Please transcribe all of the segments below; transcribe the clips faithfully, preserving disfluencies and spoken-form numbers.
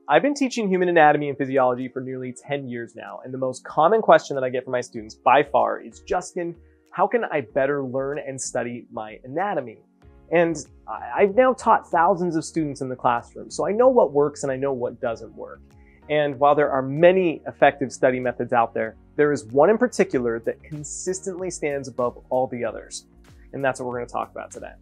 I've been teaching human anatomy and physiology for nearly ten years now, and the most common question that I get from my students by far is, Justin, how can I better learn and study my anatomy? And I've now taught thousands of students in the classroom, so I know what works and I know what doesn't work. And while there are many effective study methods out there, there is one in particular that consistently stands above all the others. And that's what we're going to talk about today.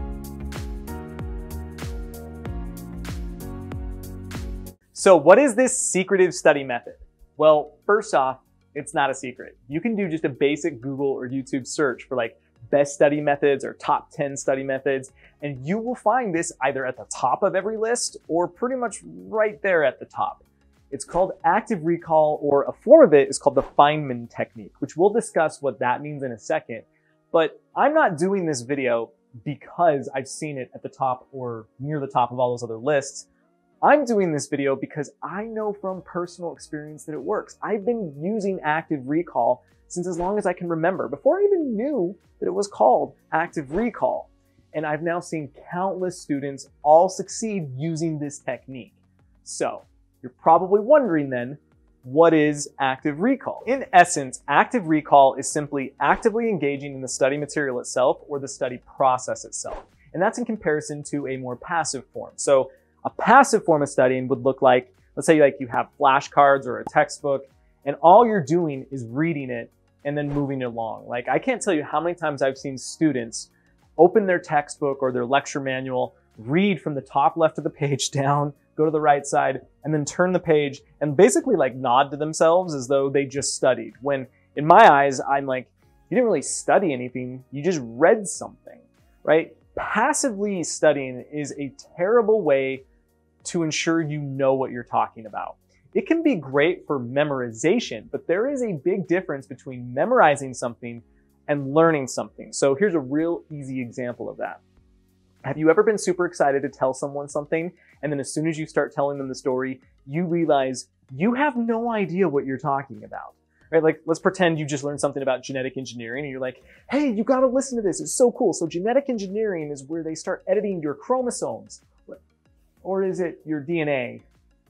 So what is this secretive study method? Well, first off, it's not a secret. You can do just a basic Google or YouTube search for like best study methods or top ten study methods, and you will find this either at the top of every list or pretty much right there at the top. It's called active recall, or a form of it is called the Feynman technique, which we'll discuss what that means in a second. But I'm not doing this video because I've seen it at the top or near the top of all those other lists. I'm doing this video because I know from personal experience that it works. I've been using active recall since as long as I can remember, before I even knew that it was called active recall. And I've now seen countless students all succeed using this technique. So you're probably wondering then, what is active recall? In essence, active recall is simply actively engaging in the study material itself or the study process itself. And that's in comparison to a more passive form. So a passive form of studying would look like, let's say like you have flashcards or a textbook, and all you're doing is reading it and then moving it along. Like, I can't tell you how many times I've seen students open their textbook or their lecture manual, read from the top left of the page down, go to the right side, and then turn the page and basically like nod to themselves as though they just studied. When in my eyes, I'm like, you didn't really study anything, you just read something, right? Passively studying is a terrible way to ensure you know what you're talking about. It can be great for memorization, but there is a big difference between memorizing something and learning something. So here's a real easy example of that. Have you ever been super excited to tell someone something, and then as soon as you start telling them the story, you realize you have no idea what you're talking about? Right? Like, let's pretend you just learned something about genetic engineering and you're like, hey, you gotta listen to this, it's so cool. So genetic engineering is where they start editing your chromosomes. Or is it your D N A?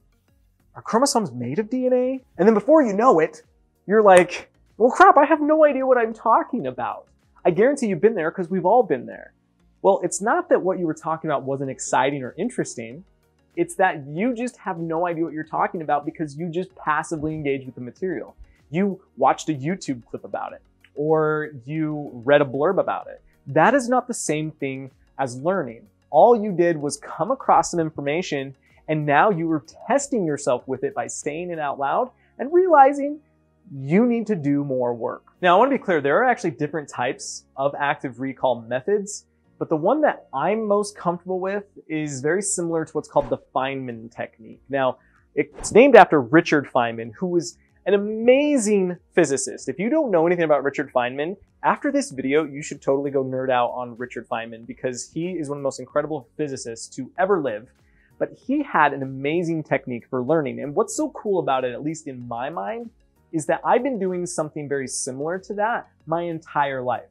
Are chromosomes made of D N A? And then before you know it, you're like, well, crap, I have no idea what I'm talking about. I guarantee you've been there because we've all been there. Well, it's not that what you were talking about wasn't exciting or interesting. It's that you just have no idea what you're talking about because you just passively engage with the material. You watched a YouTube clip about it, or you read a blurb about it. That is not the same thing as learning. All you did was come across some information, and now you were testing yourself with it by saying it out loud and realizing you need to do more work. Now, I want to be clear, there are actually different types of active recall methods, but the one that I'm most comfortable with is very similar to what's called the Feynman technique. Now, it's named after Richard Feynman, who was an amazing physicist. If you don't know anything about Richard Feynman, after this video, you should totally go nerd out on Richard Feynman because he is one of the most incredible physicists to ever live. But he had an amazing technique for learning. And what's so cool about it, at least in my mind, is that I've been doing something very similar to that my entire life.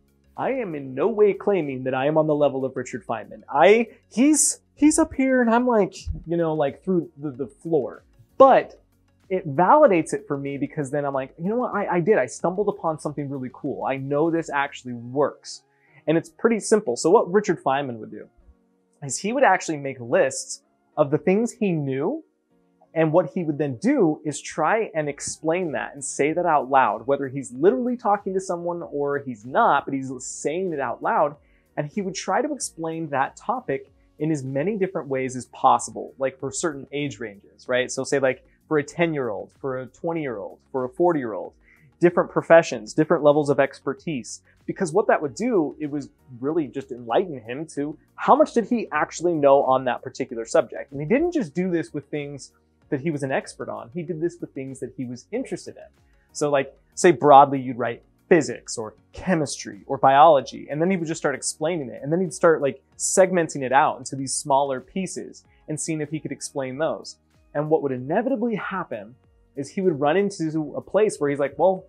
I am in no way claiming that I am on the level of Richard Feynman. I, he's, he's up here and I'm like, you know, like through the, the floor. But it validates it for me because then I'm like, you know what, I, I did, I stumbled upon something really cool. I know this actually works. And it's pretty simple. So what Richard Feynman would do is he would actually make lists of the things he knew, and what he would then do is try and explain that and say that out loud, whether he's literally talking to someone or he's not, but he's saying it out loud. And he would try to explain that topic in as many different ways as possible, like for certain age ranges, right? So say like, for a ten year old, for a twenty year old, for a forty year old, different professions, different levels of expertise. Because what that would do, it was really just enlighten him to how much did he actually know on that particular subject. And he didn't just do this with things that he was an expert on. He did this with things that he was interested in. So like, say broadly, you'd write physics or chemistry or biology, and then he would just start explaining it. And then he'd start like segmenting it out into these smaller pieces and seeing if he could explain those. And what would inevitably happen is he would run into a place where he's like, well,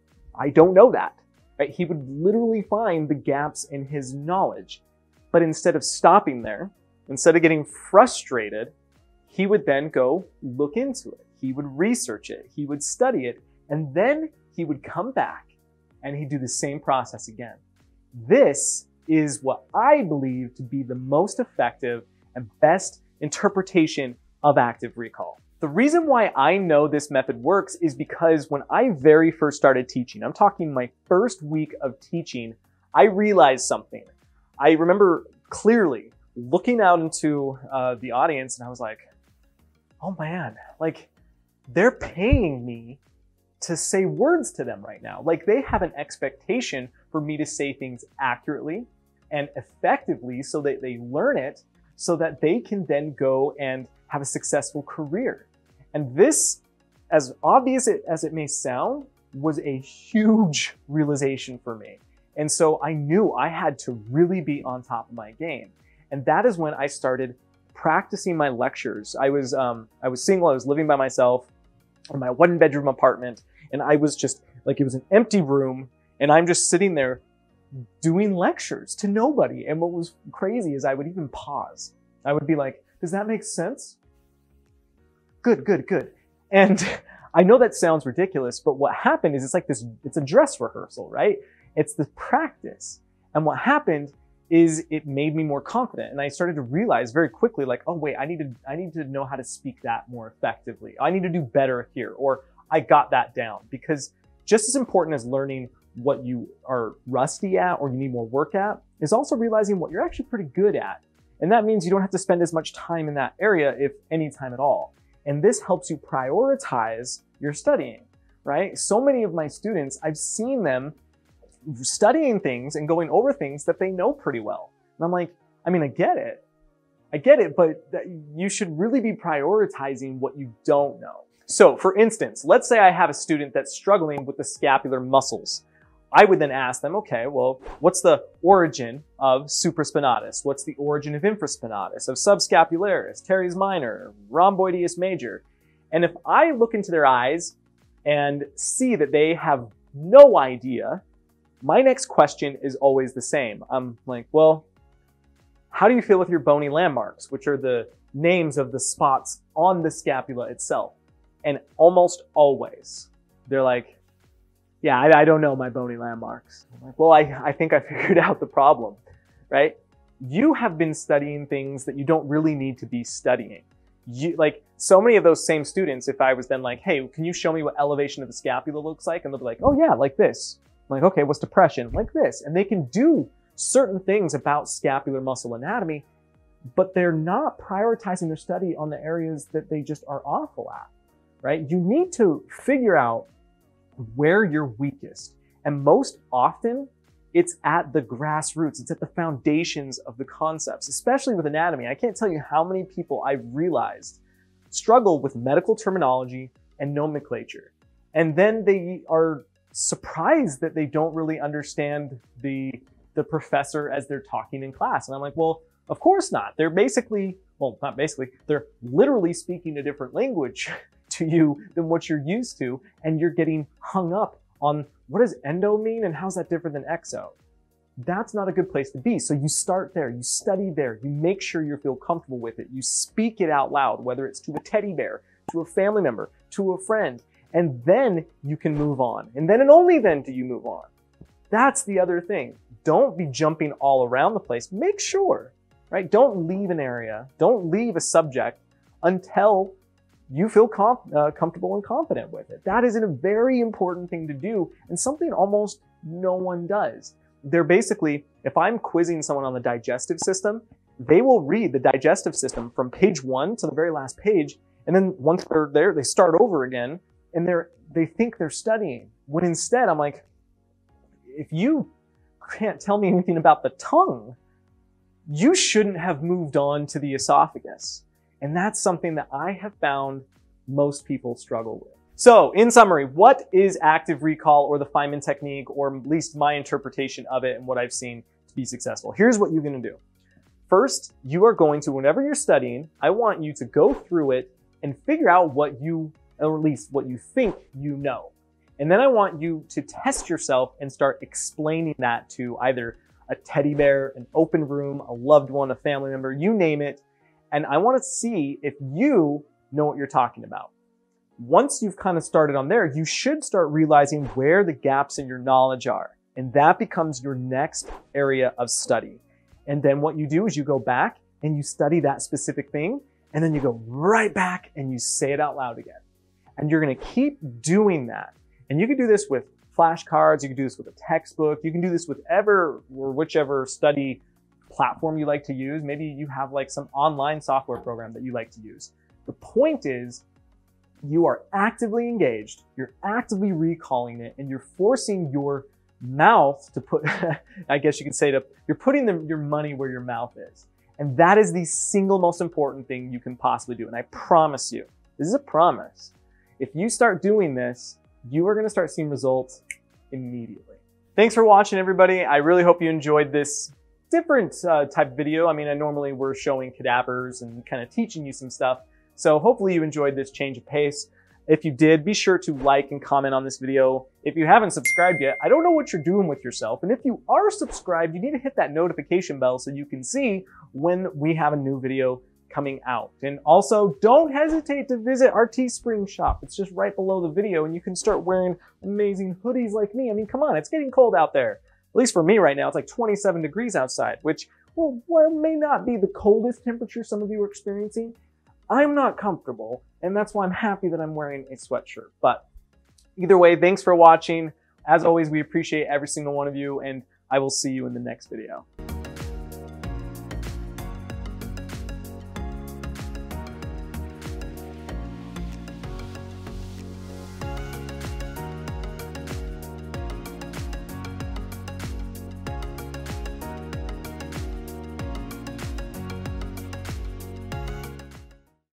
I don't know that. Right? He would literally find the gaps in his knowledge. But instead of stopping there, instead of getting frustrated, he would then go look into it. He would research it. He would study it. And then he would come back and he'd do the same process again. This is what I believe to be the most effective and best interpretation of active recall. The reason why I know this method works is because when I very first started teaching, I'm talking my first week of teaching, I realized something. I remember clearly looking out into uh, the audience and I was like, oh man, like they're paying me to say words to them right now. Like they have an expectation for me to say things accurately and effectively so that they learn it so that they can then go and have a successful career. And this, as obvious as it may sound, was a huge realization for me. And so I knew I had to really be on top of my game. And that is when I started practicing my lectures. I was, um, I was single, I was living by myself in my one bedroom apartment. And I was just like, it was an empty room and I'm just sitting there doing lectures to nobody. And what was crazy is I would even pause. I would be like, does that make sense? Good, good, good. And I know that sounds ridiculous, but what happened is it's like this, it's a dress rehearsal, right? It's the practice. And what happened is it made me more confident. And I started to realize very quickly, like, oh wait, I need to, I need to know how to speak that more effectively. I need to do better here. Or I got that down. Because just as important as learning what you are rusty at or you need more work at is also realizing what you're actually pretty good at. And that means you don't have to spend as much time in that area, if any time at all. And this helps you prioritize your studying, right? So many of my students, I've seen them studying things and going over things that they know pretty well. And I'm like, I mean, I get it. I get it, but you should really be prioritizing what you don't know. So for instance, let's say I have a student that's struggling with the scapular muscles. I would then ask them, okay, well, what's the origin of supraspinatus? What's the origin of infraspinatus, of subscapularis, teres minor, rhomboideus major? And if I look into their eyes and see that they have no idea, my next question is always the same. I'm like, well, how do you feel with your bony landmarks, which are the names of the spots on the scapula itself? And almost always, they're like, yeah, I, I don't know my bony landmarks. I'm like, well, I, I think I figured out the problem, right? You have been studying things that you don't really need to be studying. You, like so many of those same students, if I was then like, hey, can you show me what elevation of the scapula looks like? And they'll be like, oh yeah, like this. I'm like, okay, what's depression? Like this. And they can do certain things about scapular muscle anatomy, but they're not prioritizing their study on the areas that they just are awful at, right? You need to figure out where you're weakest. And most often, it's at the grassroots. It's at the foundations of the concepts, especially with anatomy. I can't tell you how many people I've realized struggle with medical terminology and nomenclature. And then they are surprised that they don't really understand the, the professor as they're talking in class. And I'm like, well, of course not. They're basically, well, not basically, they're literally speaking a different language to you than what you're used to, and you're getting hung up on what does endo mean and how's that different than exo? That's not a good place to be. So you start there, you study there, you make sure you feel comfortable with it, you speak it out loud, whether it's to a teddy bear, to a family member, to a friend, and then you can move on. And then and only then do you move on. That's the other thing. Don't be jumping all around the place. Make sure, right? Don't leave an area, don't leave a subject until you feel com uh, comfortable and confident with it. That is a very important thing to do and something almost no one does. They're basically, if I'm quizzing someone on the digestive system, they will read the digestive system from page one to the very last page. And then once they're there, they start over again and they're, they think they're studying. When instead I'm like, if you can't tell me anything about the tongue, you shouldn't have moved on to the esophagus. And that's something that I have found most people struggle with. So in summary, what is active recall or the Feynman technique, or at least my interpretation of it and what I've seen to be successful? Here's what you're going to do. First, you are going to, whenever you're studying, I want you to go through it and figure out what you, or at least what you think you know. And then I want you to test yourself and start explaining that to either a teddy bear, an open room, a loved one, a family member, you name it. And I want to see if you know what you're talking about. Once you've kind of started on there, you should start realizing where the gaps in your knowledge are. And that becomes your next area of study. And then what you do is you go back and you study that specific thing, and then you go right back and you say it out loud again. And you're going to keep doing that. And you can do this with flashcards, you can do this with a textbook, you can do this with ever or whichever study platform you like to use. Maybe you have like some online software program that you like to use. The point is, you are actively engaged, you're actively recalling it, and you're forcing your mouth to put, I guess you could say, to, you're putting the, your money where your mouth is. And that is the single most important thing you can possibly do. And I promise you, this is a promise. If you start doing this, you are going to start seeing results immediately. Thanks for watching, everybody. I really hope you enjoyed this different uh, type of video. I mean, I normally we're showing cadavers and kind of teaching you some stuff. So hopefully you enjoyed this change of pace. If you did, be sure to like and comment on this video. If you haven't subscribed yet, I don't know what you're doing with yourself. And if you are subscribed, you need to hit that notification bell so you can see when we have a new video coming out. And also, don't hesitate to visit our Teespring shop. It's just right below the video, and you can start wearing amazing hoodies like me. I mean, come on, it's getting cold out there. At least for me right now, it's like twenty-seven degrees outside, which, well, well may not be the coldest temperature some of you are experiencing. I'm not comfortable, and that's why I'm happy that I'm wearing a sweatshirt. But either way, thanks for watching. As always, we appreciate every single one of you, and I will see you in the next video.